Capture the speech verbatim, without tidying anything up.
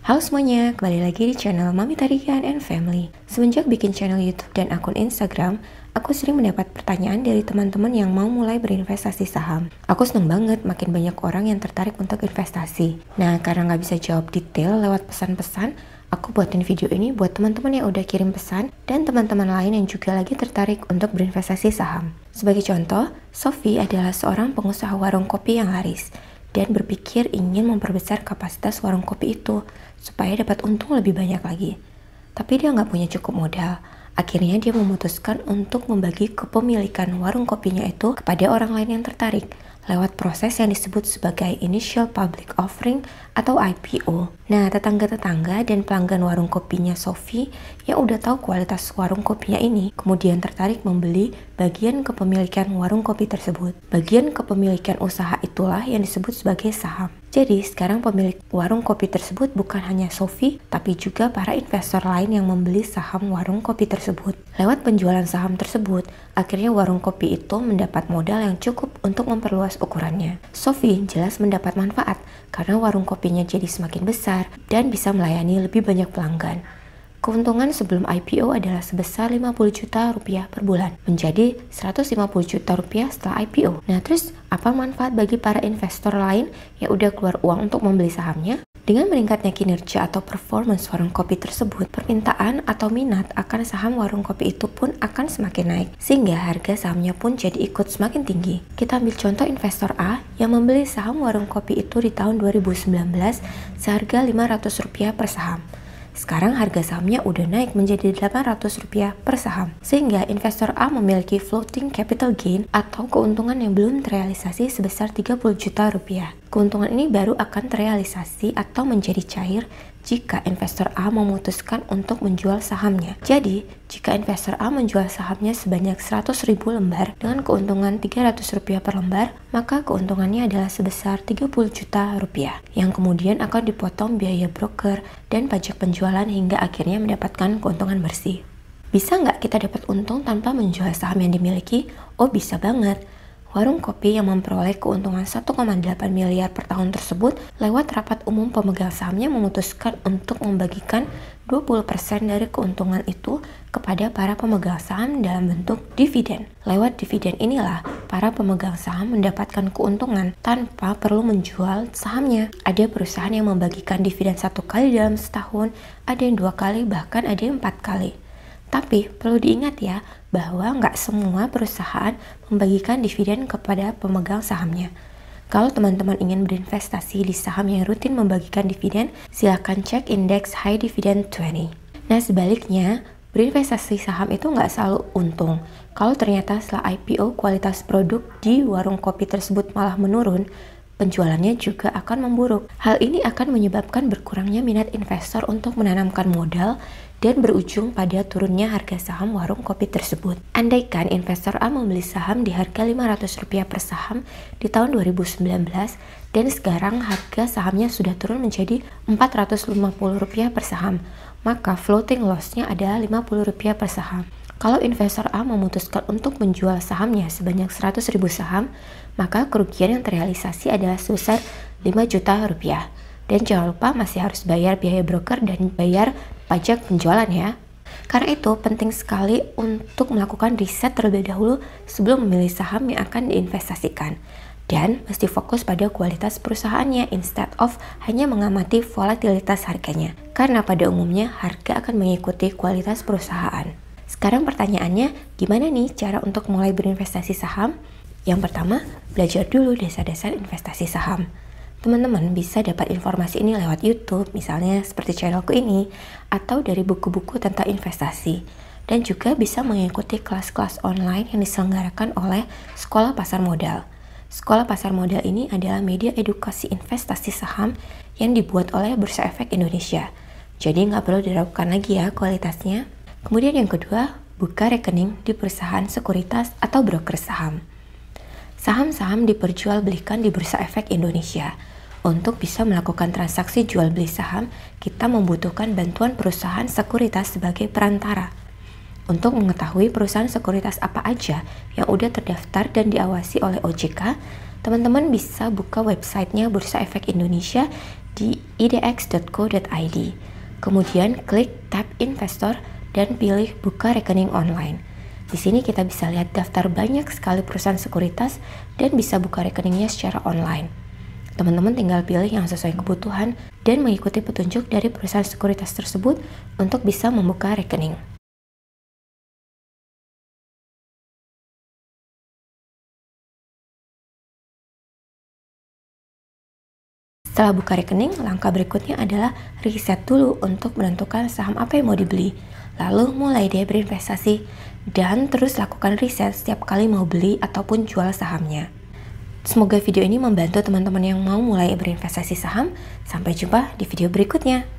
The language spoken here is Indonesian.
Halo semuanya, kembali lagi di channel Mami Tarigan and Family. Semenjak bikin channel YouTube dan akun Instagram, aku sering mendapat pertanyaan dari teman-teman yang mau mulai berinvestasi saham. Aku seneng banget makin banyak orang yang tertarik untuk investasi. Nah, karena nggak bisa jawab detail lewat pesan-pesan, aku buatin video ini buat teman-teman yang udah kirim pesan dan teman-teman lain yang juga lagi tertarik untuk berinvestasi saham. Sebagai contoh, Sophie adalah seorang pengusaha warung kopi yang laris dan berpikir ingin memperbesar kapasitas warung kopi itu supaya dapat untung lebih banyak lagi. Tapi dia nggak punya cukup modal. Akhirnya dia memutuskan untuk membagi kepemilikan warung kopinya itu kepada orang lain yang tertarik lewat proses yang disebut sebagai Initial Public Offering atau I P O. Nah, tetangga-tetangga dan pelanggan warung kopinya Sophie yang udah tahu kualitas warung kopinya ini, kemudian tertarik membeli bagian kepemilikan warung kopi tersebut. Bagian kepemilikan usaha itulah yang disebut sebagai saham. Jadi, sekarang pemilik warung kopi tersebut bukan hanya Sophie, tapi juga para investor lain yang membeli saham warung kopi tersebut. Lewat penjualan saham tersebut, akhirnya warung kopi itu mendapat modal yang cukup untuk memperluas ukurannya. Sophie jelas mendapat manfaat karena warung kopinya jadi semakin besar dan bisa melayani lebih banyak pelanggan. Keuntungan sebelum I P O adalah sebesar lima puluh juta rupiah per bulan, menjadi seratus lima puluh juta rupiah setelah I P O. Nah, terus apa manfaat bagi para investor lain yang udah keluar uang untuk membeli sahamnya? Dengan meningkatnya kinerja atau performance warung kopi tersebut, permintaan atau minat akan saham warung kopi itu pun akan semakin naik, sehingga harga sahamnya pun jadi ikut semakin tinggi. Kita ambil contoh investor A yang membeli saham warung kopi itu di tahun dua ribu sembilan belas seharga lima ratus rupiah per saham. Sekarang harga sahamnya udah naik menjadi delapan ratus rupiah per saham, sehingga investor A memiliki floating capital gain atau keuntungan yang belum terrealisasi sebesar tiga puluh juta rupiah. Keuntungan ini baru akan terrealisasi atau menjadi cair jika investor A memutuskan untuk menjual sahamnya. Jadi, jika investor A menjual sahamnya sebanyak seratus ribu lembar dengan keuntungan tiga ratus rupiah per lembar, maka keuntungannya adalah sebesar tiga puluh juta rupiah, yang kemudian akan dipotong biaya broker dan pajak penjualan hingga akhirnya mendapatkan keuntungan bersih. Bisa nggak kita dapat untung tanpa menjual saham yang dimiliki? Oh, bisa banget. Warung kopi yang memperoleh keuntungan satu koma delapan miliar per tahun tersebut lewat rapat umum pemegang sahamnya memutuskan untuk membagikan dua puluh persen dari keuntungan itu kepada para pemegang saham dalam bentuk dividen. Lewat dividen inilah para pemegang saham mendapatkan keuntungan tanpa perlu menjual sahamnya. Ada perusahaan yang membagikan dividen satu kali dalam setahun, ada yang dua kali, bahkan ada yang empat kali. Tapi perlu diingat ya, bahwa nggak semua perusahaan membagikan dividen kepada pemegang sahamnya. Kalau teman-teman ingin berinvestasi di saham yang rutin membagikan dividen, silakan cek indeks High Dividend dua puluh. Nah, sebaliknya, berinvestasi saham itu nggak selalu untung. Kalau ternyata setelah I P O kualitas produk di warung kopi tersebut malah menurun, penjualannya juga akan memburuk. Hal ini akan menyebabkan berkurangnya minat investor untuk menanamkan modal dan berujung pada turunnya harga saham warung kopi tersebut. Andaikan investor A membeli saham di harga lima ratus rupiah per saham di tahun dua ribu sembilan belas dan sekarang harga sahamnya sudah turun menjadi empat ratus lima puluh rupiah per saham, maka floating loss-nya adalah lima puluh rupiah per saham. Kalau investor A memutuskan untuk menjual sahamnya sebanyak seratus ribu saham, maka kerugian yang terrealisasi adalah sebesar lima juta rupiah. Dan jangan lupa masih harus bayar biaya broker dan bayar pajak penjualan ya. Karena itu penting sekali untuk melakukan riset terlebih dahulu sebelum memilih saham yang akan diinvestasikan. Dan mesti fokus pada kualitas perusahaannya instead of hanya mengamati volatilitas harganya. Karena pada umumnya harga akan mengikuti kualitas perusahaan. Sekarang pertanyaannya, gimana nih cara untuk mulai berinvestasi saham? Yang pertama, belajar dulu dasar-dasar investasi saham. Teman-teman bisa dapat informasi ini lewat YouTube, misalnya seperti channelku ini, atau dari buku-buku tentang investasi. Dan juga bisa mengikuti kelas-kelas online yang diselenggarakan oleh Sekolah Pasar Modal. Sekolah Pasar Modal ini adalah media edukasi investasi saham yang dibuat oleh Bursa Efek Indonesia. Jadi nggak perlu diragukan lagi ya kualitasnya. Kemudian yang kedua, buka rekening di perusahaan sekuritas atau broker saham. Saham-saham diperjualbelikan di Bursa Efek Indonesia. Untuk bisa melakukan transaksi jual beli saham, kita membutuhkan bantuan perusahaan sekuritas sebagai perantara. Untuk mengetahui perusahaan sekuritas apa aja yang udah terdaftar dan diawasi oleh O J K, teman-teman bisa buka websitenya Bursa Efek Indonesia di i d x dot co dot i d. Kemudian klik tab investor dan pilih buka rekening online. Di sini kita bisa lihat daftar banyak sekali perusahaan sekuritas dan bisa buka rekeningnya secara online. Teman-teman tinggal pilih yang sesuai kebutuhan dan mengikuti petunjuk dari perusahaan sekuritas tersebut untuk bisa membuka rekening. Setelah buka rekening, langkah berikutnya adalah riset dulu untuk menentukan saham apa yang mau dibeli. Lalu mulai deh berinvestasi dan terus lakukan riset setiap kali mau beli ataupun jual sahamnya. Semoga video ini membantu teman-teman yang mau mulai berinvestasi saham. Sampai jumpa di video berikutnya.